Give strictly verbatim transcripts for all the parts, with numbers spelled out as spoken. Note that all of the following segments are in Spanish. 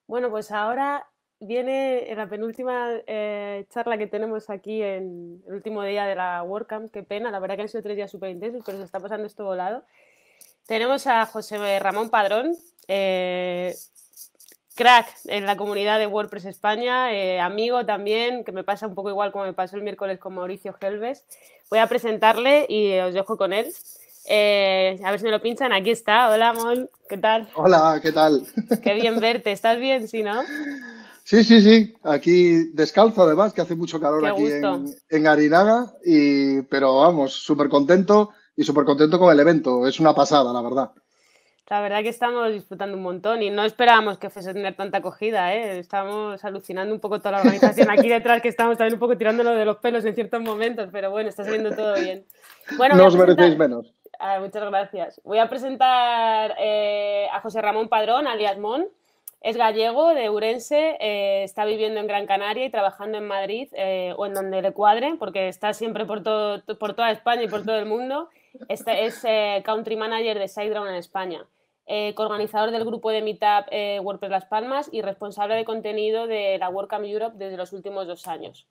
Bueno, pues ahora viene la penúltima eh, charla que tenemos aquí en el último día de la WordCamp. Qué pena, la verdad que han sido tres días súper intensos, pero se está pasando esto volado. Tenemos a José Ramón Padrón, eh, crack en la comunidad de WordPress España, eh, amigo también, que me pasa un poco igual como me pasó el miércoles con Mauricio Helves. Voy a presentarle y os dejo con él. Eh, a ver si me lo pinchan. Aquí está. Hola, Mon. ¿Qué tal? Hola, ¿qué tal? Qué bien verte. ¿Estás bien? Sí, ¿no? Sí, sí, sí, aquí descalzo además, que hace mucho calor Qué aquí gusto. en, en Arinaga, y, pero vamos, súper contento y súper contento con el evento. Es una pasada, la verdad. La verdad que estamos disfrutando un montón y no esperábamos que fuese a tener tanta acogida, ¿eh? Estamos alucinando un poco toda la organización aquí detrás, que estamos también un poco tirándolo de los pelos en ciertos momentos, pero bueno, está saliendo todo bien. Bueno, voy No a os merecéis presentar... menos. Ah, muchas gracias. Voy a presentar eh, a José Ramón Padrón, alias Mon. Es gallego, de Ourense, eh, está viviendo en Gran Canaria y trabajando en Madrid eh, o en donde le cuadre, porque está siempre por, todo, por toda España y por todo el mundo. Este es eh, country manager de SiteGround en España, eh, coorganizador del grupo de Meetup eh, WordPress Las Palmas y responsable de contenido de la WordCamp Europe desde los últimos dos años.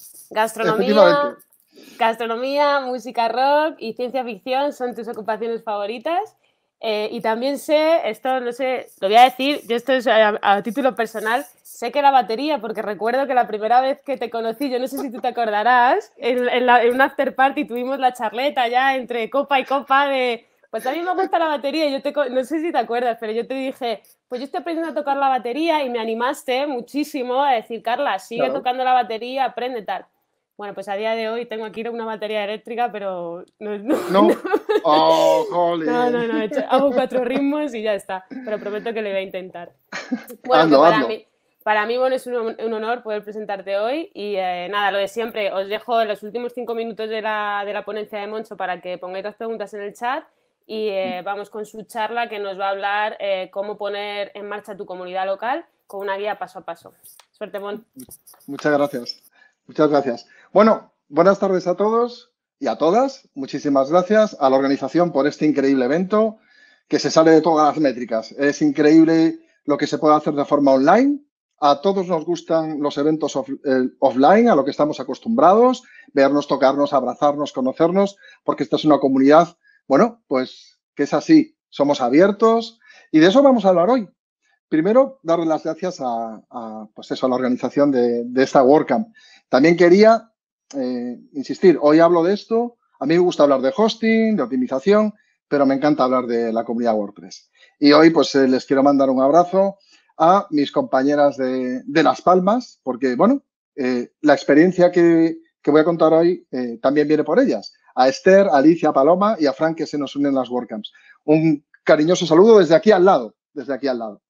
Gastronomía, Efectivamente. gastronomía, música rock y ciencia ficción son tus ocupaciones favoritas. Eh, y también sé, esto no sé, lo voy a decir, yo esto es a, a, título personal, sé que la batería, porque recuerdo que la primera vez que te conocí, yo no sé si tú te acordarás, en, en, la, en un after party tuvimos la charleta ya entre copa y copa de, pues a mí me gusta la batería, yo te, no sé si te acuerdas, pero yo te dije, pues yo estoy aprendiendo a tocar la batería y me animaste muchísimo a decir, Carla, sigue Claro. tocando la batería, aprende tal. Bueno, pues a día de hoy tengo aquí una batería eléctrica, pero no, no, no, No. Oh, no, jolín. no, no, he hecho, hago cuatro ritmos y ya está, pero prometo que lo voy a intentar. Bueno, que Hazlo, para hazlo. mí, para mí bueno, es un, un honor poder presentarte hoy y eh, nada, lo de siempre, os dejo los últimos cinco minutos de la, de la ponencia de Moncho para que pongáis las preguntas en el chat y eh, vamos con su charla que nos va a hablar eh, cómo poner en marcha tu comunidad local con una guía paso a paso. Suerte, Mon. Muchas gracias. Muchas gracias. Bueno, buenas tardes a todos y a todas. Muchísimas gracias a la organización por este increíble evento que se sale de todas las métricas. Es increíble lo que se puede hacer de forma online. A todos nos gustan los eventos off, eh, offline, a lo que estamos acostumbrados, vernos, tocarnos, abrazarnos, conocernos, porque esta es una comunidad, bueno, pues que es así. Somos abiertos y de eso vamos a hablar hoy. Primero, darle las gracias a, a, pues eso, a la organización de, de esta WordCamp. También quería eh, insistir, hoy hablo de esto, a mí me gusta hablar de hosting, de optimización, pero me encanta hablar de la comunidad WordPress. Y hoy pues eh, les quiero mandar un abrazo a mis compañeras de, de Las Palmas, porque bueno, eh, la experiencia que, que, voy a contar hoy eh, también viene por ellas. A Esther, a Alicia, a Paloma y a Frank, que se nos unen en las WordCamps. Un cariñoso saludo desde aquí al lado, desde aquí al lado.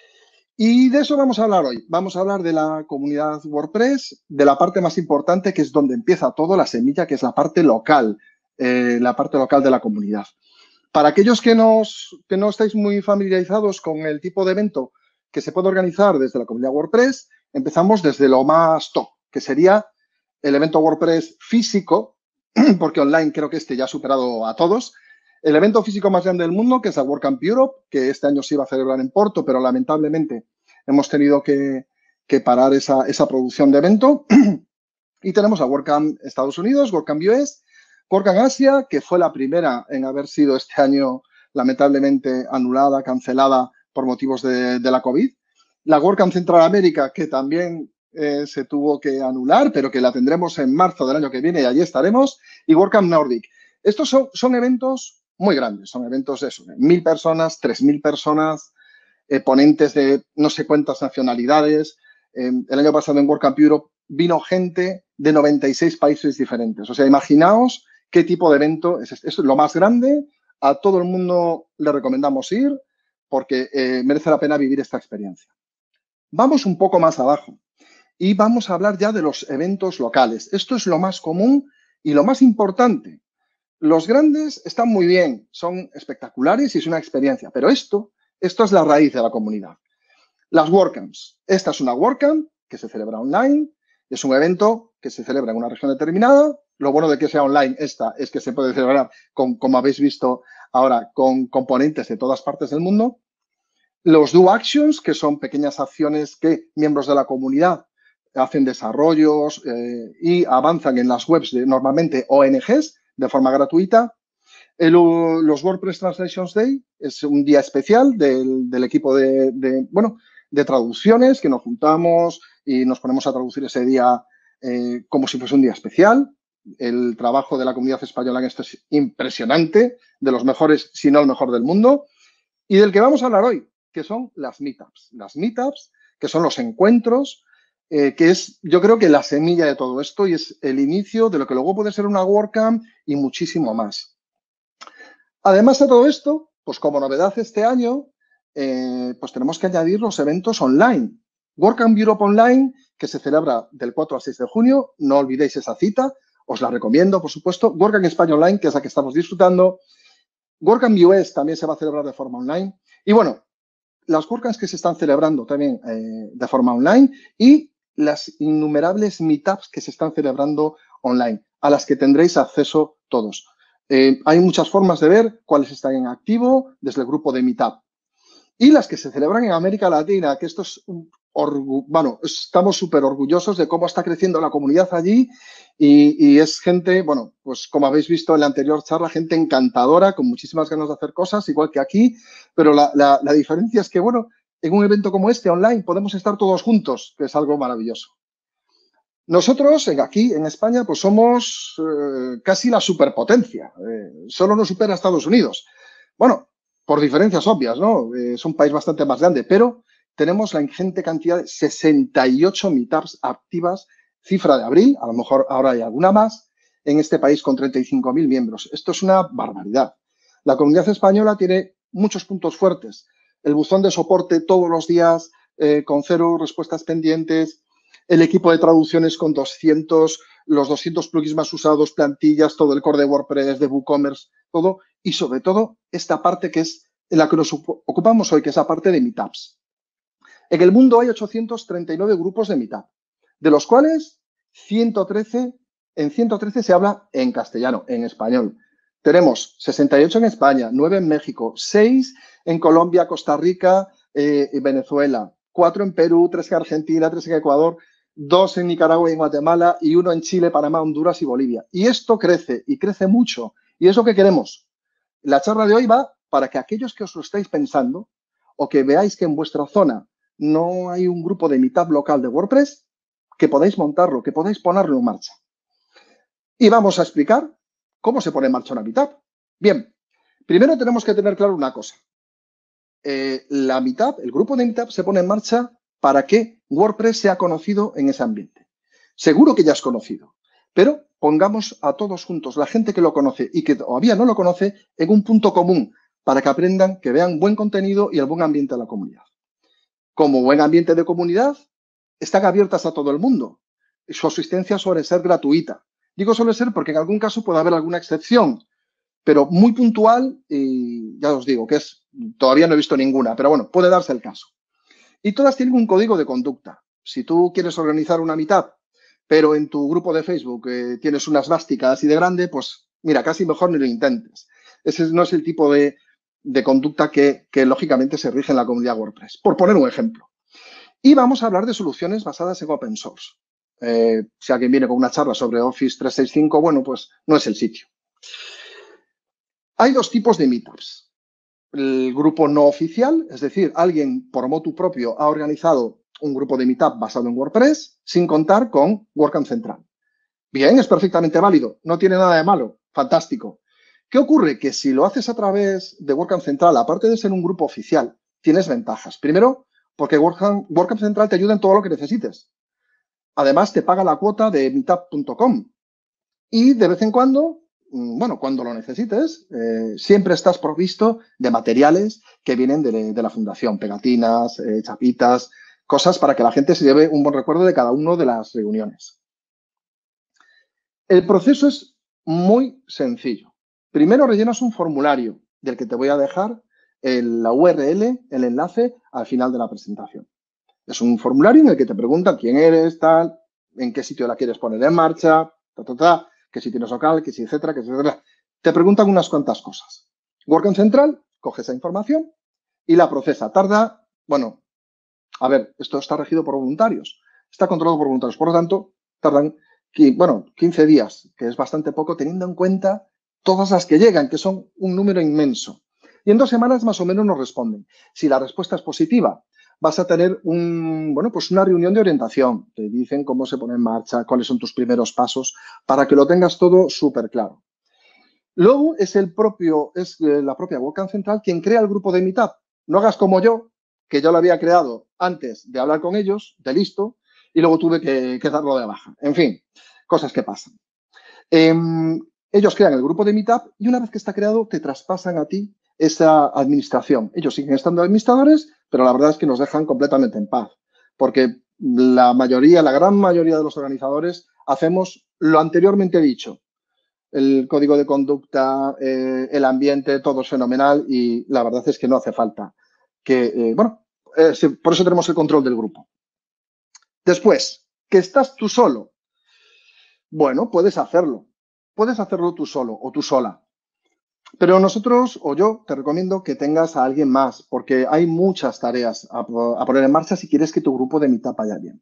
Y de eso vamos a hablar hoy. Vamos a hablar de la comunidad WordPress, de la parte más importante, que es donde empieza todo, la semilla, que es la parte local, eh, la parte local de la comunidad. Para aquellos que, nos, que no estáis muy familiarizados con el tipo de evento que se puede organizar desde la comunidad WordPress, empezamos desde lo más top, que sería el evento WordPress físico, porque online creo que este ya ha superado a todos. El evento físico más grande del mundo, que es la WordCamp Europe, que este año se iba a celebrar en Porto, pero lamentablemente hemos tenido que, que parar esa, esa producción de evento. Y tenemos a WordCamp Estados Unidos, WordCamp U S, WordCamp Asia, que fue la primera en haber sido este año lamentablemente anulada, cancelada por motivos de, de la COVID. La WordCamp Central América, que también eh, se tuvo que anular, pero que la tendremos en marzo del año que viene y allí estaremos. Y WordCamp Nordic. Estos son, son eventos muy grandes, son eventos de eso, de mil personas, tres mil personas, eh, ponentes de no sé cuántas nacionalidades. Eh, el año pasado en WordCamp Europe vino gente de noventa y seis países diferentes. O sea, imaginaos qué tipo de evento es este. Es lo más grande, a todo el mundo le recomendamos ir porque eh, merece la pena vivir esta experiencia. Vamos un poco más abajo y vamos a hablar ya de los eventos locales. Esto es lo más común y lo más importante. Los grandes están muy bien, son espectaculares y es una experiencia, pero esto, esto es la raíz de la comunidad. Las WordCamps. Esta es una WordCamp que se celebra online, es un evento que se celebra en una región determinada. Lo bueno de que sea online esta es que se puede celebrar, con, como habéis visto ahora, con componentes de todas partes del mundo. Los do actions, que son pequeñas acciones que miembros de la comunidad hacen desarrollos eh, y avanzan en las webs de normalmente O N Ges de forma gratuita. El, los WordPress Translations Day es un día especial del, del equipo de, de, bueno, de traducciones que nos juntamos y nos ponemos a traducir ese día eh, como si fuese un día especial. El trabajo de la comunidad española en esto es impresionante, de los mejores, si no el mejor del mundo. Y del que vamos a hablar hoy, que son las meetups. Las meetups, que son los encuentros, eh, que es, yo creo que la semilla de todo esto y es el inicio de lo que luego puede ser una WordCamp y muchísimo más. Además de todo esto, pues como novedad este año, eh, pues tenemos que añadir los eventos online. WordCamp Europe Online, que se celebra del cuatro al seis de junio, no olvidéis esa cita, os la recomiendo, por supuesto. WordCamp España Online, que es la que estamos disfrutando. WordCamp U S también se va a celebrar de forma online. Y bueno, las WordCamps que se están celebrando también eh, de forma online y las innumerables meetups que se están celebrando online, a las que tendréis acceso todos. Eh, hay muchas formas de ver cuáles están en activo desde el grupo de Meetup. Y las que se celebran en América Latina, que esto es un bueno, estamos súper orgullosos de cómo está creciendo la comunidad allí y, y es gente, bueno, pues como habéis visto en la anterior charla, gente encantadora, con muchísimas ganas de hacer cosas, igual que aquí, pero la, la, la diferencia es que, bueno, en un evento como este, online, podemos estar todos juntos, que es algo maravilloso. Nosotros, aquí en España, pues somos eh, casi la superpotencia. Eh, solo nos supera Estados Unidos. Bueno, por diferencias obvias, ¿no? Eh, es un país bastante más grande, pero tenemos la ingente cantidad de sesenta y ocho meetups activas, cifra de abril, a lo mejor ahora hay alguna más, en este país con treinta y cinco mil miembros. Esto es una barbaridad. La comunidad española tiene muchos puntos fuertes. El buzón de soporte todos los días, eh, con cero respuestas pendientes, el equipo de traducciones con doscientos, los doscientos plugins más usados, plantillas, todo el core de WordPress, de WooCommerce, todo. Y sobre todo, esta parte que es en la que nos ocupamos hoy, que es la parte de meetups. En el mundo hay ochocientos treinta y nueve grupos de meetup, de los cuales ciento trece, en ciento trece se habla en castellano, en español. Tenemos sesenta y ocho en España, nueve en México, seis en Colombia, Costa Rica eh, y Venezuela, cuatro en Perú, tres en Argentina, tres en Ecuador, dos en Nicaragua y en Guatemala y uno en Chile, Panamá, Honduras y Bolivia. Y esto crece, y crece mucho. Y es lo que queremos. La charla de hoy va para que aquellos que os lo estáis pensando o que veáis que en vuestra zona no hay un grupo de meetup local de WordPress, que podáis montarlo, que podáis ponerlo en marcha. Y vamos a explicar cómo se pone en marcha una meetup. Bien, primero tenemos que tener claro una cosa. Eh, la meetup, el grupo de meetup se pone en marcha para que WordPress sea conocido en ese ambiente. Seguro que ya es conocido, pero pongamos a todos juntos, la gente que lo conoce y que todavía no lo conoce, en un punto común para que aprendan, que vean buen contenido y el buen ambiente de la comunidad. Como buen ambiente de comunidad, están abiertas a todo el mundo. Su asistencia suele ser gratuita. Digo suele ser porque en algún caso puede haber alguna excepción, pero muy puntual y ya os digo que es, todavía no he visto ninguna, pero bueno, puede darse el caso. Y todas tienen un código de conducta. Si tú quieres organizar una meetup, pero en tu grupo de Facebook eh, tienes unas svásticas así de grande, pues mira, casi mejor ni lo intentes. Ese no es el tipo de, de conducta que, que lógicamente se rige en la comunidad WordPress, por poner un ejemplo. Y vamos a hablar de soluciones basadas en open source. Eh, si alguien viene con una charla sobre Office trescientos sesenta y cinco, bueno, pues no es el sitio. Hay dos tipos de meetups. El grupo no oficial, es decir, alguien por motu propio ha organizado un grupo de meetup basado en WordPress sin contar con WordCamp Central. Bien, es perfectamente válido, no tiene nada de malo, fantástico. ¿Qué ocurre? Que si lo haces a través de WordCamp Central, aparte de ser un grupo oficial, tienes ventajas. Primero, porque WordCamp, WordCamp Central te ayuda en todo lo que necesites. Además, te paga la cuota de meetup punto com. Y de vez en cuando, bueno, cuando lo necesites, eh, siempre estás provisto de materiales que vienen de, de la fundación, pegatinas, eh, chapitas, cosas para que la gente se lleve un buen recuerdo de cada una de las reuniones. El proceso es muy sencillo. Primero rellenas un formulario del que te voy a dejar el, la U R L, el enlace, al final de la presentación. Es un formulario en el que te preguntan quién eres, tal, en qué sitio la quieres poner en marcha, ta, ta, ta, que si tienes local, que si etcétera, que etcétera. Te preguntan unas cuantas cosas. WordCamp Central coge esa información y la procesa. Tarda, bueno, a ver, esto está regido por voluntarios, está controlado por voluntarios, por lo tanto, tardan, bueno, quince días, que es bastante poco teniendo en cuenta todas las que llegan, que son un número inmenso. Y en dos semanas más o menos nos responden. Si la respuesta es positiva, vas a tener un, bueno, pues una reunión de orientación. Te dicen cómo se pone en marcha, cuáles son tus primeros pasos, para que lo tengas todo súper claro. Luego es, el propio, es la propia WordCamp Central quien crea el grupo de Meetup. No hagas como yo, que yo lo había creado antes de hablar con ellos, de listo, y luego tuve que, que darlo de baja. En fin, cosas que pasan. Eh, ellos crean el grupo de Meetup y una vez que está creado te traspasan a ti esa administración. Ellos siguen estando administradores, pero la verdad es que nos dejan completamente en paz, porque la mayoría, la gran mayoría de los organizadores hacemos lo anteriormente dicho. El código de conducta, eh, el ambiente, todo es fenomenal y la verdad es que no hace falta que, eh, bueno, eh, por eso tenemos el control del grupo. Después, que estás tú solo. Bueno, puedes hacerlo. Puedes hacerlo tú solo o tú sola. Pero nosotros o yo te recomiendo que tengas a alguien más porque hay muchas tareas a, a poner en marcha si quieres que tu grupo de Meetup vaya bien.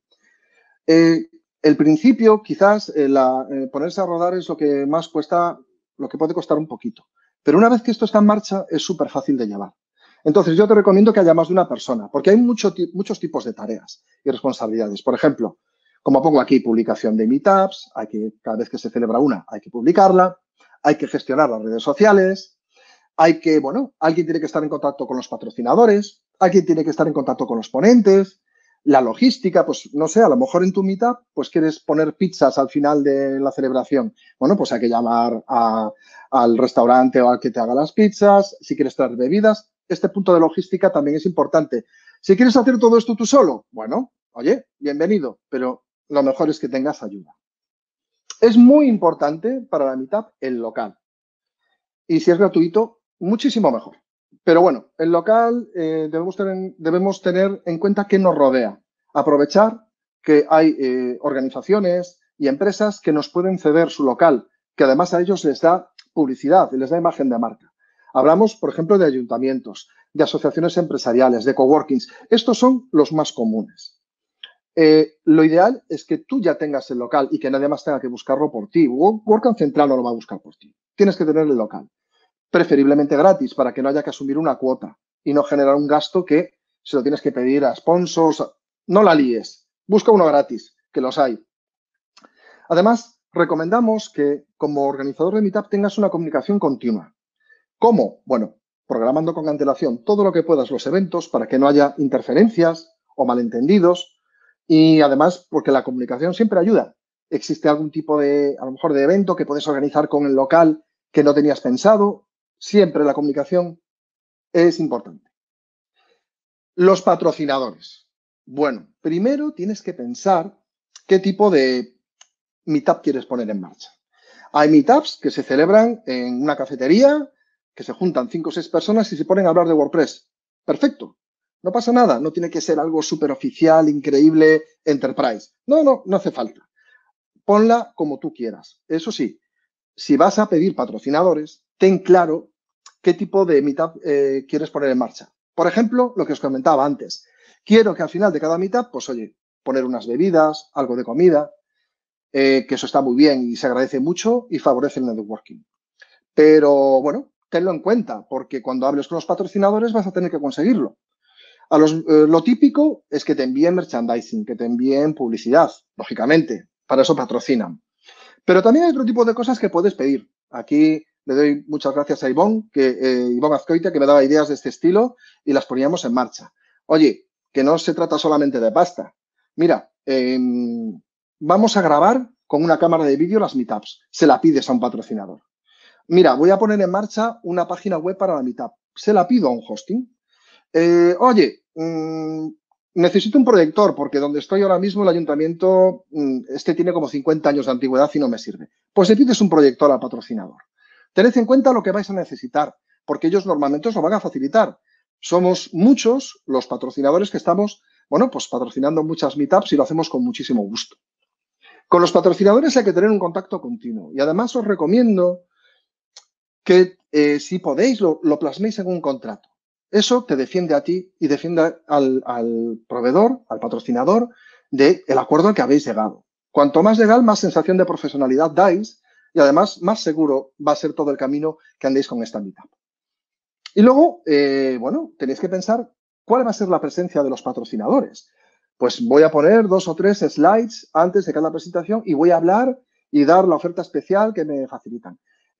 Eh, el principio, quizás, eh, la, eh, ponerse a rodar es lo que más cuesta, lo que puede costar un poquito. Pero una vez que esto está en marcha, es súper fácil de llevar. Entonces, yo te recomiendo que haya más de una persona, porque hay mucho, muchos tipos de tareas y responsabilidades. Por ejemplo, como pongo aquí, publicación de meetups, hay que, cada vez que se celebra una, hay que publicarla, hay que gestionar las redes sociales, hay que, bueno, alguien tiene que estar en contacto con los patrocinadores, alguien tiene que estar en contacto con los ponentes, la logística, pues no sé, a lo mejor en tu meetup pues quieres poner pizzas al final de la celebración. Bueno, pues hay que llamar a, al restaurante o al que te haga las pizzas, si quieres traer bebidas. Este punto de logística también es importante. Si quieres hacer todo esto tú solo, bueno, oye, bienvenido, pero lo mejor es que tengas ayuda. Es muy importante para la meetup el local. Y si es gratuito, muchísimo mejor. Pero bueno, el local eh, debemos, tener, debemos tener en cuenta que nos rodea. Aprovechar que hay eh, organizaciones y empresas que nos pueden ceder su local, que además a ellos les da publicidad y les da imagen de marca. Hablamos, por ejemplo, de ayuntamientos, de asociaciones empresariales, de coworkings. Estos son los más comunes. Eh, lo ideal es que tú ya tengas el local y que nadie más tenga que buscarlo por ti. WordCamp Central no lo va a buscar por ti. Tienes que tener el local. Preferiblemente gratis para que no haya que asumir una cuota y no generar un gasto que se lo tienes que pedir a sponsors. No la líes. Busca uno gratis, que los hay. Además, recomendamos que como organizador de Meetup tengas una comunicación continua. ¿Cómo? Bueno, programando con antelación todo lo que puedas los eventos para que no haya interferencias o malentendidos. Y además, porque la comunicación siempre ayuda. Existe algún tipo de, a lo mejor, de evento que puedes organizar con el local que no tenías pensado. Siempre la comunicación es importante. Los patrocinadores. Bueno, primero tienes que pensar qué tipo de meetup quieres poner en marcha. Hay meetups que se celebran en una cafetería, que se juntan cinco o seis personas y se ponen a hablar de WordPress. Perfecto. No pasa nada, no tiene que ser algo súper oficial, increíble, enterprise. No, no, no hace falta. Ponla como tú quieras. Eso sí, si vas a pedir patrocinadores, ten claro qué tipo de meetup eh, quieres poner en marcha. Por ejemplo, lo que os comentaba antes. Quiero que al final de cada meetup, pues oye, poner unas bebidas, algo de comida, eh, que eso está muy bien y se agradece mucho y favorece el networking. Pero, bueno, tenlo en cuenta, porque cuando hables con los patrocinadores vas a tener que conseguirlo. A los, eh, lo típico es que te envíen merchandising, que te envíen publicidad, lógicamente, para eso patrocinan. Pero también hay otro tipo de cosas que puedes pedir. Aquí le doy muchas gracias a Ivonne, que, eh, Ivonne Azcoita, que me daba ideas de este estilo y las poníamos en marcha. Oye, que no se trata solamente de pasta. Mira, eh, vamos a grabar con una cámara de vídeo las meetups. Se la pides a un patrocinador. Mira, voy a poner en marcha una página web para la meetup. Se la pido a un hosting. Eh, oye, mmm, necesito un proyector porque donde estoy ahora mismo el ayuntamiento, mmm, este tiene como cincuenta años de antigüedad y no me sirve. Pues le pides un proyector al patrocinador. Tened en cuenta lo que vais a necesitar, porque ellos normalmente os lo van a facilitar. Somos muchos los patrocinadores que estamos, bueno, pues patrocinando muchas meetups y lo hacemos con muchísimo gusto. Con los patrocinadores hay que tener un contacto continuo y además os recomiendo que eh, si podéis lo, lo plasméis en un contrato. Eso te defiende a ti y defiende al, al proveedor, al patrocinador, del acuerdo al que habéis llegado. Cuanto más legal, más sensación de profesionalidad dais y además más seguro va a ser todo el camino que andéis con esta meetup. Y luego, eh, bueno, tenéis que pensar cuál va a ser la presencia de los patrocinadores. Pues voy a poner dos o tres slides antes de cada presentación y voy a hablar y dar la oferta especial que me facilitan.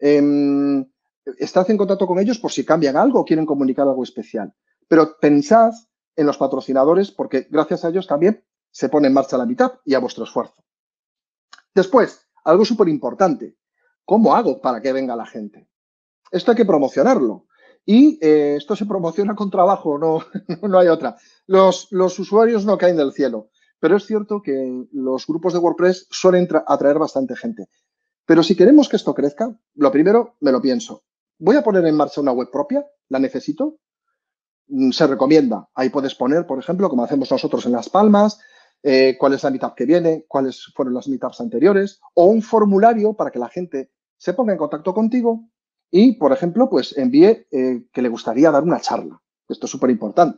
Eh, estad en contacto con ellos por si cambian algo o quieren comunicar algo especial. Pero pensad en los patrocinadores porque gracias a ellos también se pone en marcha la meetup y a vuestro esfuerzo. Después, algo súper importante. ¿Cómo hago para que venga la gente? Esto hay que promocionarlo. Y eh, esto se promociona con trabajo, no, no hay otra. Los, los usuarios no caen del cielo, pero es cierto que los grupos de WordPress suelen atraer bastante gente. Pero si queremos que esto crezca, lo primero me lo pienso. ¿Voy a poner en marcha una web propia? ¿La necesito? Se recomienda. Ahí puedes poner, por ejemplo, como hacemos nosotros en Las Palmas, eh, cuál es la meetup que viene, cuáles fueron las meetups anteriores, o un formulario para que la gente se ponga en contacto contigo y, por ejemplo, pues envíe eh, que le gustaría dar una charla. Esto es súper importante.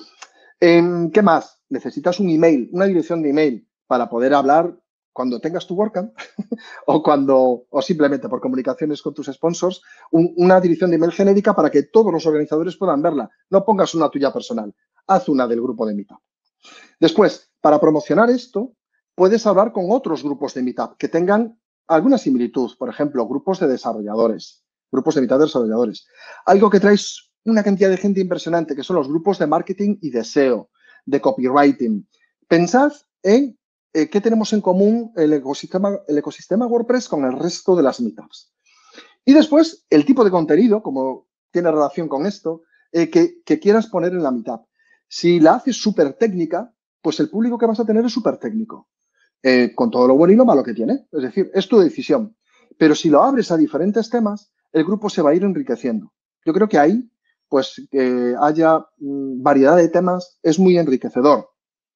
Eh, ¿Qué más? Necesitas un email, una dirección de email para poder hablar cuando tengas tu WordCamp o cuando, o simplemente por comunicaciones con tus sponsors, un, una dirección de email genérica para que todos los organizadores puedan verla. No pongas una tuya personal, haz una del grupo de Meetup. Después, para promocionar esto, puedes hablar con otros grupos de Meetup que tengan alguna similitud. Por ejemplo, grupos de desarrolladores, grupos de Meetup de desarrolladores. Algo que traes una cantidad de gente impresionante, que son los grupos de marketing y de S E O, de copywriting. Pensad en eh, qué tenemos en común el ecosistema, el ecosistema WordPress con el resto de las Meetups. Y después, el tipo de contenido, como tiene relación con esto, eh, que, que quieras poner en la Meetup. Si la haces súper técnica, pues el público que vas a tener es súper técnico, eh, con todo lo bueno y lo malo que tiene. Es decir, es tu decisión. Pero si lo abres a diferentes temas, el grupo se va a ir enriqueciendo. Yo creo que ahí, pues, que haya mmm, variedad de temas es muy enriquecedor.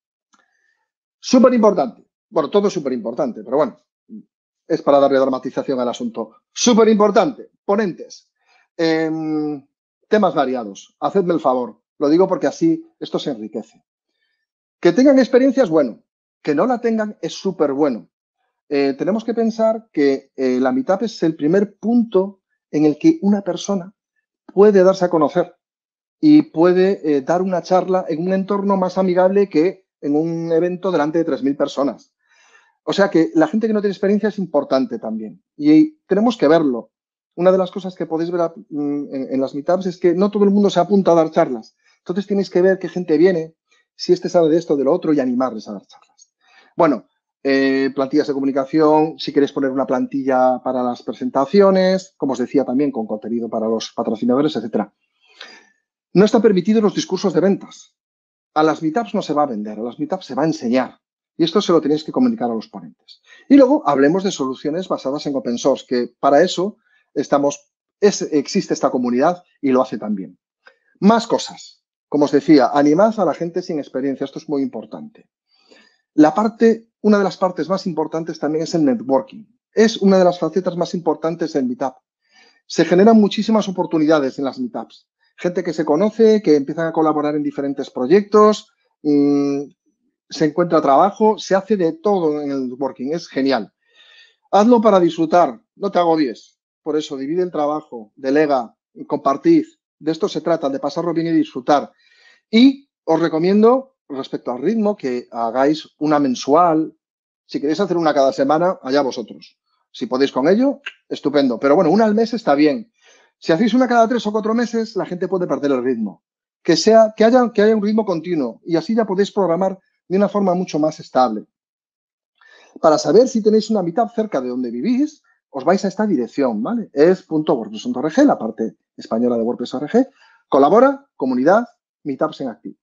Súper importante. Bueno, todo es súper importante, pero bueno, es para darle dramatización al asunto. Súper importante. Ponentes. Eh, temas variados. Hacedme el favor. Lo digo porque así esto se enriquece. Que tengan experiencias, bueno. Que no la tengan es súper bueno. Eh, tenemos que pensar que eh, la Meetup es el primer punto en el que una persona puede darse a conocer y puede eh, dar una charla en un entorno más amigable que en un evento delante de tres mil personas. O sea que la gente que no tiene experiencia es importante también. Y tenemos que verlo. Una de las cosas que podéis ver en, en las meetups es que no todo el mundo se apunta a dar charlas. Entonces tenéis que ver qué gente viene, si este sabe de esto o de lo otro y animarles a dar charlas. Bueno, eh, plantillas de comunicación, si queréis poner una plantilla para las presentaciones, como os decía también, con contenido para los patrocinadores, etcétera. No está permitido los discursos de ventas. A las meetups no se va a vender, a las meetups se va a enseñar. Y esto se lo tenéis que comunicar a los ponentes. Y luego hablemos de soluciones basadas en open source, que para eso estamos, es, existe esta comunidad y lo hace también. Más cosas. Como os decía, animad a la gente sin experiencia. Esto es muy importante. La parte, una de las partes más importantes también es el networking. Es una de las facetas más importantes del Meetup. Se generan muchísimas oportunidades en las Meetups. Gente que se conoce, que empiezan a colaborar en diferentes proyectos, mmm, se encuentra trabajo, se hace de todo en el networking. Es genial. Hazlo para disfrutar, no te agobies. Por eso, divide el trabajo, delega, compartid. De esto se trata, de pasarlo bien y disfrutar. Y os recomiendo, respecto al ritmo, que hagáis una mensual. Si queréis hacer una cada semana, allá vosotros. Si podéis con ello, estupendo. Pero bueno, una al mes está bien. Si hacéis una cada tres o cuatro meses, la gente puede perder el ritmo. Que, sea, que, haya, que haya un ritmo continuo y así ya podéis programar de una forma mucho más estable. Para saber si tenéis una meetup cerca de donde vivís, os vais a esta dirección, ¿vale? Es punto wordpress punto org, la parte española de WordPress punto org. Colabora, comunidad, meetups en activo.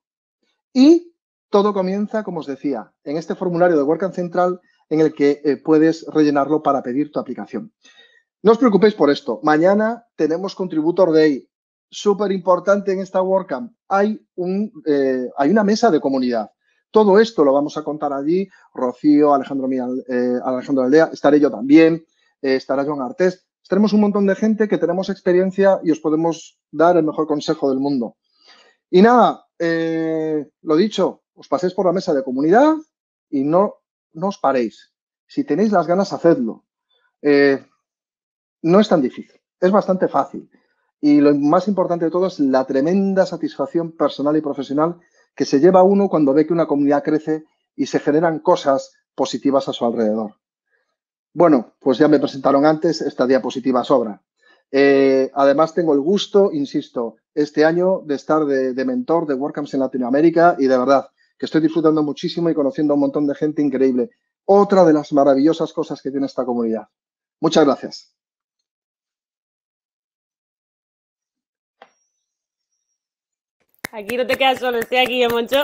Y todo comienza, como os decía, en este formulario de WordCamp Central en el que eh, puedes rellenarlo para pedir tu aplicación. No os preocupéis por esto. Mañana tenemos Contributor Day. Súper importante en esta WordCamp. Hay, un, eh, hay una mesa de comunidad. Todo esto lo vamos a contar allí. Rocío, Alejandro, Mial, eh, Alejandro Aldea, estaré yo también, eh, estará Joan Artés. Estaremos un montón de gente que tenemos experiencia y os podemos dar el mejor consejo del mundo. Y nada, eh, lo dicho, os paséis por la mesa de comunidad y no, no os paréis. Si tenéis las ganas, hacedlo. Eh, no es tan difícil, es bastante fácil. Y lo más importante de todo es la tremenda satisfacción personal y profesional que se lleva uno cuando ve que una comunidad crece y se generan cosas positivas a su alrededor. Bueno, pues ya me presentaron antes, esta diapositiva sobra. Eh, además, tengo el gusto, insisto, este año de estar de, de mentor de WordCamps en Latinoamérica y de verdad que estoy disfrutando muchísimo y conociendo a un montón de gente increíble. Otra de las maravillosas cosas que tiene esta comunidad. Muchas gracias. Aquí no te quedas solo, estoy aquí, ¿eh, Moncho?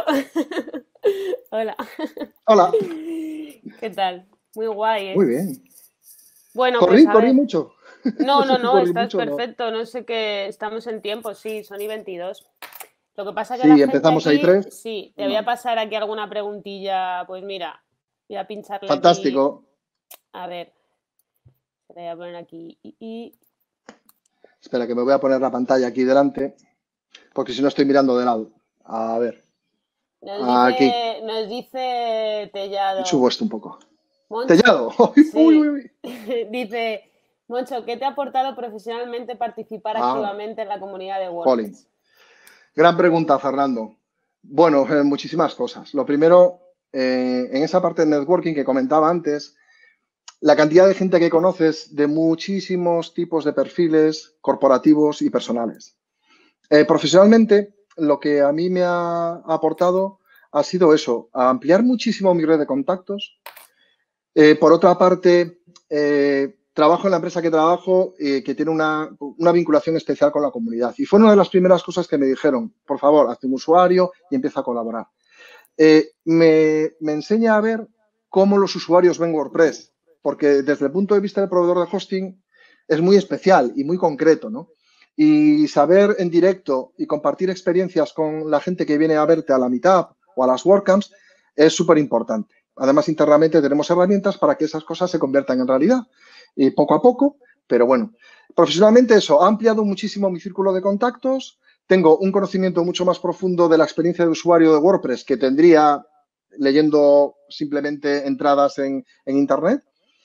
Hola. Hola. ¿Qué tal? Muy guay, ¿eh? Muy bien. Bueno, ¿Corrí? pues a ¿Corrí ver. mucho? No, no, sé si no, corrí estás mucho o no. perfecto. No sé qué, estamos en tiempo, sí, son y veintidós. Lo que pasa que la Sí, gente empezamos ahí aquí, tres. sí, te voy a Vale. pasar aquí alguna preguntilla. Pues mira, voy a pincharle aquí. Fantástico. A ver, te voy a poner aquí. Y, y- Espera, que me voy a poner la pantalla aquí delante, porque si no estoy mirando de lado. A ver, Nos aquí. dice, nos dice Subo Tellado. esto un poco. Moncho, Tellado. Uy, uy, sí. uy. Dice, Moncho, ¿qué te ha aportado profesionalmente participar Ah, activamente en la comunidad de jolín. WordPress? Gran pregunta, Fernando. Bueno, eh, muchísimas cosas. Lo primero, eh, en esa parte de networking que comentaba antes, la cantidad de gente que conoces de muchísimos tipos de perfiles corporativos y personales. Eh, profesionalmente, lo que a mí me ha aportado ha sido eso, a ampliar muchísimo mi red de contactos. Eh, por otra parte, eh, trabajo en la empresa que trabajo, eh, que tiene una, una, vinculación especial con la comunidad. Y fue una de las primeras cosas que me dijeron, por favor, hazte un usuario y empieza a colaborar. Eh, me, me enseña a ver cómo los usuarios ven WordPress, porque desde el punto de vista del proveedor de hosting es muy especial y muy concreto, ¿no? Y saber en directo y compartir experiencias con la gente que viene a verte a la Meetup o a las WordCamps es súper importante. Además, internamente tenemos herramientas para que esas cosas se conviertan en realidad. Y poco a poco, pero bueno. Profesionalmente eso, ha ampliado muchísimo mi círculo de contactos. Tengo un conocimiento mucho más profundo de la experiencia de usuario de WordPress que tendría leyendo simplemente entradas en, en Internet.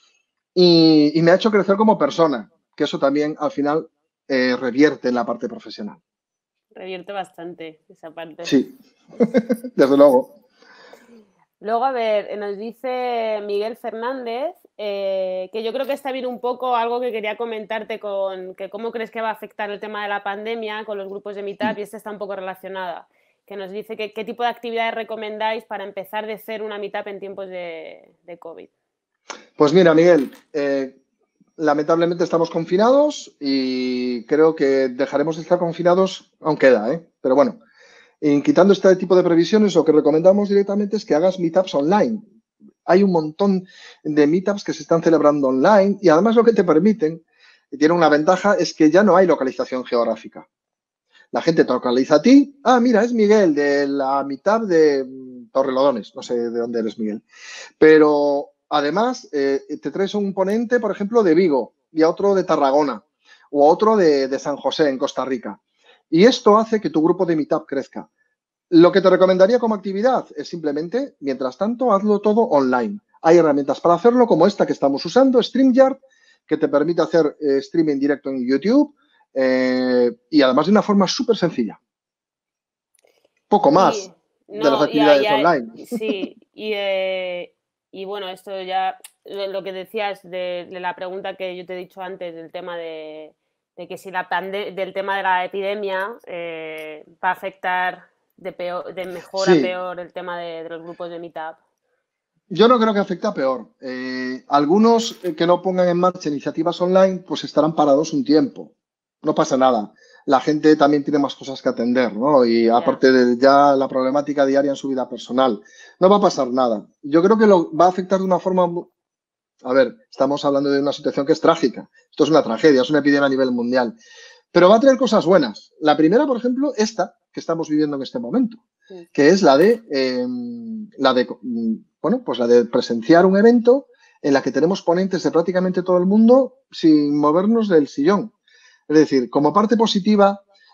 Y, y me ha hecho crecer como persona, que eso también al final eh, revierte en la parte profesional. Revierte bastante esa parte. Sí, desde luego. Luego, a ver, nos dice Miguel Fernández, eh, que yo creo que está bien un poco algo que quería comentarte con que cómo crees que va a afectar el tema de la pandemia con los grupos de Meetup, y esta está un poco relacionada, que nos dice que qué tipo de actividades recomendáis para empezar de cero una Meetup en tiempos de, de COVID. Pues mira, Miguel, eh, lamentablemente estamos confinados y creo que dejaremos de estar confinados, aún queda, ¿eh? Pero bueno, en quitando este tipo de previsiones, lo que recomendamos directamente es que hagas meetups online. Hay un montón de meetups que se están celebrando online y además lo que te permiten, y tiene una ventaja, es que ya no hay localización geográfica. La gente te localiza a ti. Ah, mira, es Miguel de la meetup de Torrelodones. No sé de dónde eres, Miguel. Pero además eh, te traes un ponente, por ejemplo, de Vigo y a otro de Tarragona o a otro de, de San José, en Costa Rica. Y esto hace que tu grupo de meetup crezca. Lo que te recomendaría como actividad es simplemente, mientras tanto, hazlo todo online. Hay herramientas para hacerlo, como esta que estamos usando, StreamYard, que te permite hacer eh, streaming directo en YouTube eh, y además de una forma súper sencilla. Poco Y más de las no, y actividades hay, online. sí, y, eh, y bueno, esto ya, lo, lo que decías de, de, la pregunta que yo te he dicho antes, del tema de, de que si la pande del tema de la epidemia eh, va a afectar de, peor, de mejor a Sí, peor el tema de, de los grupos de Meetup. yo no creo que afecte a peor. Eh, algunos que no pongan en marcha iniciativas online, pues estarán parados un tiempo. No pasa nada. La gente también tiene más cosas que atender, ¿no? Y Ya, aparte de ya la problemática diaria en su vida personal, no va a pasar nada. Yo creo que lo va a afectar de una forma. A ver, estamos hablando de una situación que es trágica. Esto es una tragedia, es una epidemia a nivel mundial. Pero va a traer cosas buenas. La primera, por ejemplo, esta que estamos viviendo en este momento, mm. que es la de, eh, la de, bueno, pues la de presenciar un evento en la que tenemos ponentes de prácticamente todo el mundo sin movernos del sillón. Es decir, como parte positiva,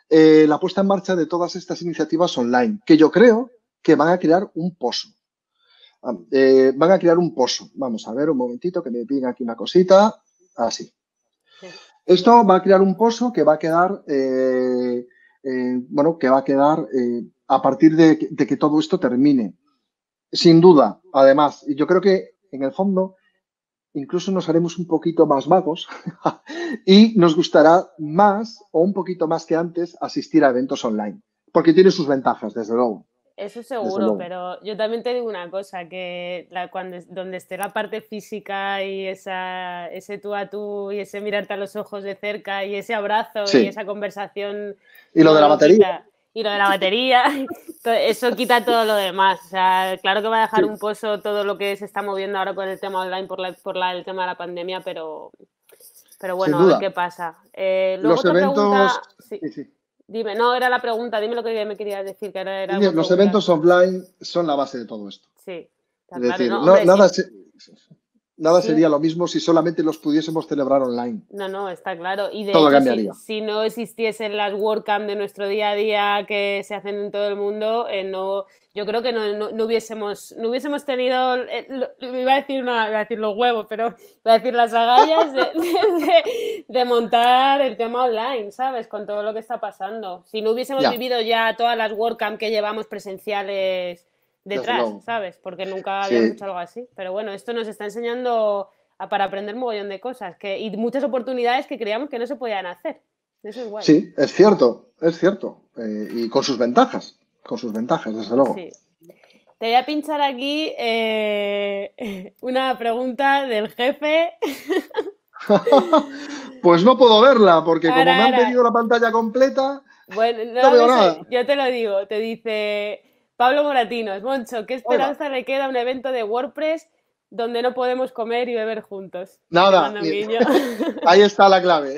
eh, la puesta en marcha de todas estas iniciativas online, que yo creo que van a crear un pozo. Eh, van a crear un pozo. Vamos a ver un momentito que me piden aquí una cosita. Así. Esto va a crear un pozo que va a quedar, eh, eh, bueno, que va a quedar eh, a partir de, de que todo esto termine. Sin duda, además, y yo creo que en el fondo incluso nos haremos un poquito más vagos y nos gustará más o un poquito más que antes asistir a eventos online, porque tiene sus ventajas, desde luego. Eso seguro, pero yo también te digo una cosa, que la, cuando, donde esté la parte física y esa, ese tú a tú y ese mirarte a los ojos de cerca y ese abrazo sí. y esa conversación... Y lo no, de la batería. Quita, y lo de la batería, eso quita todo lo demás. O sea, claro que va a dejar sí. un pozo todo lo que se está moviendo ahora con el tema online por, la, por la, el tema de la pandemia, pero, pero bueno, a ver qué pasa. Eh, luego los eventos... pregunta, sí. Sí, sí. Dime, no, era la pregunta, dime lo que me querías decir. Que era, era los pregunta. Eventos offline son la base de todo esto. Sí, está es claro, decir, no, hombre, no, nada, sí. se, nada sí. sería lo mismo si solamente los pudiésemos celebrar online. No, no, está claro. Y de todo hecho, cambiaría. Si, si no existiesen las WordCamp de nuestro día a día que se hacen en todo el mundo, eh, no, yo creo que no, no, no, hubiésemos, no hubiésemos tenido, eh, lo, iba, a decir una, iba a decir los huevos, pero iba a decir las agallas de, de, de, de montar el tema online, ¿sabes? Con todo lo que está pasando. Si no hubiésemos ya. vivido ya todas las WordCamp que llevamos presenciales detrás, ¿sabes? Porque nunca habíamos sí. hecho algo así. Pero bueno, esto nos está enseñando a, para aprender un mogollón de cosas que, y muchas oportunidades que creíamos que no se podían hacer. Eso es guay. Sí, es cierto, es cierto. Eh, y con sus ventajas, con sus ventajas, desde luego. Sí. Te voy a pinchar aquí eh, una pregunta del jefe. Pues no puedo verla, porque ahora, como me han ahora. pedido la pantalla completa, bueno, no, no veo no nada. Yo te lo digo, te dice Pablo Moratinos, Moncho, ¿qué esperanza Oiga. le queda a un evento de WordPress donde no podemos comer y beber juntos? Nada. Ahí está la clave.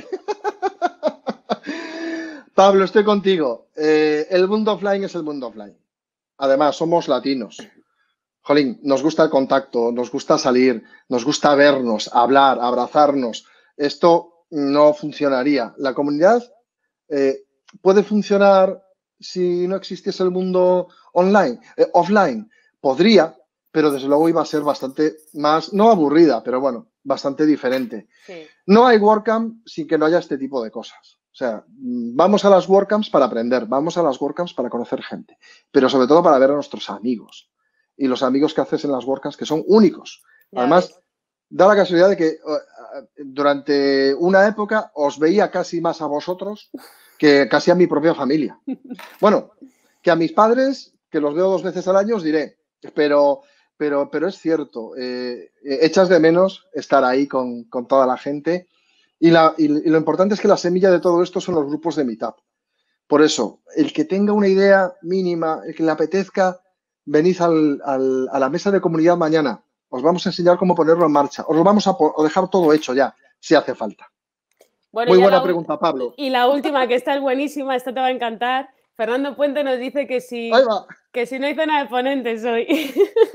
Pablo, estoy contigo. Eh, el mundo offline es el mundo offline. Además, somos latinos. Jolín, nos gusta el contacto, nos gusta salir, nos gusta vernos, hablar, abrazarnos. Esto no funcionaría. La comunidad eh, puede funcionar si no existiese el mundo online, eh, offline. Podría, pero desde luego iba a ser bastante más, no aburrida, pero bueno, bastante diferente. Sí. No hay WordCamp sin que no haya este tipo de cosas. O sea, vamos a las WordCamps para aprender, vamos a las WordCamps para conocer gente, pero sobre todo para ver a nuestros amigos. Y los amigos que haces en las WordCamps que son únicos. Ya Además, ves. Da la casualidad de que uh, durante una época os veía casi más a vosotros que casi a mi propia familia. Bueno, que a mis padres, que los veo dos veces al año, os diré, pero, pero, pero es cierto, eh, echas de menos estar ahí con, con toda la gente y, la, y, y lo importante es que la semilla de todo esto son los grupos de Meetup. Por eso, el que tenga una idea mínima, el que le apetezca, venid al, al, a la mesa de comunidad mañana. Os vamos a enseñar cómo ponerlo en marcha. Os lo vamos a, a dejar todo hecho ya, si hace falta. Bueno, Muy buena pregunta, Pablo. Y la última, que esta es buenísima, esta te va a encantar. Fernando Puente nos dice que si, que si no hay cena de ponentes hoy.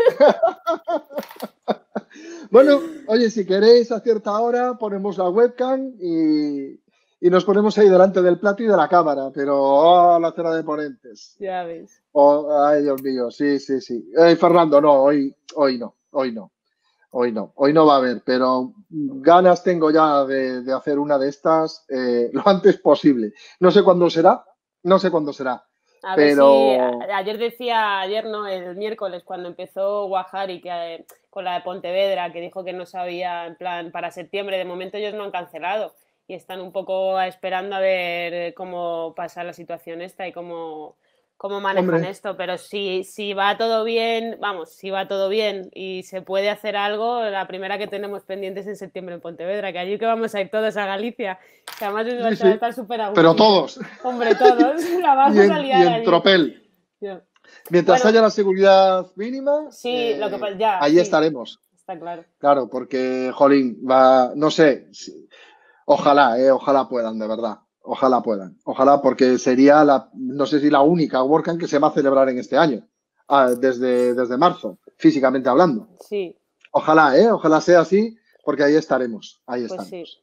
Bueno, oye, si queréis a cierta hora, ponemos la webcam y... Y nos ponemos ahí delante del plato y de la cámara, pero oh, la cena de ponentes. Ya ves. Oh, ay, Dios mío, sí, sí, sí. Eh, Fernando, no, hoy, hoy no, hoy no, hoy no, hoy no va a haber, pero ganas tengo ya de, de hacer una de estas eh, lo antes posible. No sé cuándo será, no sé cuándo será. A pero... ver si, ayer decía, ayer no, el miércoles, cuando empezó Guajari que, con la de Pontevedra, que dijo que no sabía, en plan, para septiembre, de momento ellos no han cancelado. Y están un poco esperando a ver cómo pasa la situación esta y cómo, cómo manejan Hombre. esto. Pero si, si va todo bien, vamos, si va todo bien y se puede hacer algo, la primera que tenemos pendiente es en septiembre en Pontevedra, que allí que vamos a ir todos a Galicia. Que además sí, va sí. a estar súper agudo. Pero todos. Hombre, todos. La vamos y en, a liar y en allí. tropel. Yeah. Mientras bueno, haya la seguridad mínima, sí, eh, lo que, ya, ahí sí. estaremos. Está claro. Claro, porque, jolín, va, no sé... Si, Ojalá, eh, ojalá puedan, de verdad. Ojalá puedan. Ojalá, porque sería la, no sé si la única WordCamp que se va a celebrar en este año, ah, desde, desde marzo, físicamente hablando. Sí. Ojalá, eh, ojalá sea así, porque ahí estaremos. Ahí pues estaremos. Sí.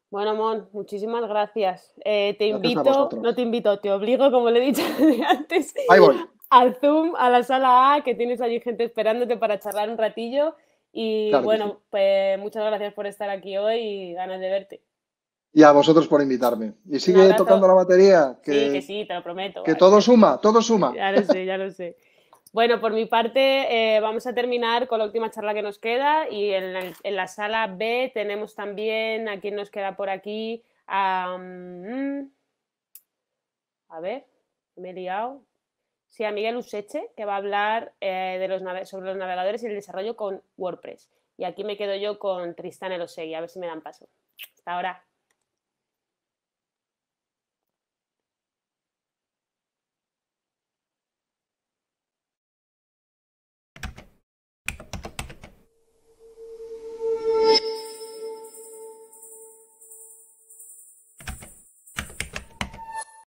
Bueno, Mon, muchísimas gracias. Eh, te Gracias a invito, no vosotros. te invito, te obligo, como le he dicho antes, Ahí voy. al Zoom, a la sala A, que tienes allí gente esperándote para charlar un ratillo. Y Claro que sí. bueno, pues muchas gracias por estar aquí hoy y ganas de verte. Y a vosotros por invitarme. Y Un sigue tocando abrazo. la batería, Sí, que que, sí, te lo prometo. que todo suma, todo suma. Ya lo sé, ya lo sé. Bueno, por mi parte, eh, vamos a terminar con la última charla que nos queda y en la, en la sala B tenemos también a quien nos queda por aquí. A, mm, a ver, me he liado. Sí, a Miguel Useche, que va a hablar eh, de los nave- sobre los navegadores y el desarrollo con WordPress. Y aquí me quedo yo con Tristán Elosegui, a ver si me dan paso. Hasta ahora.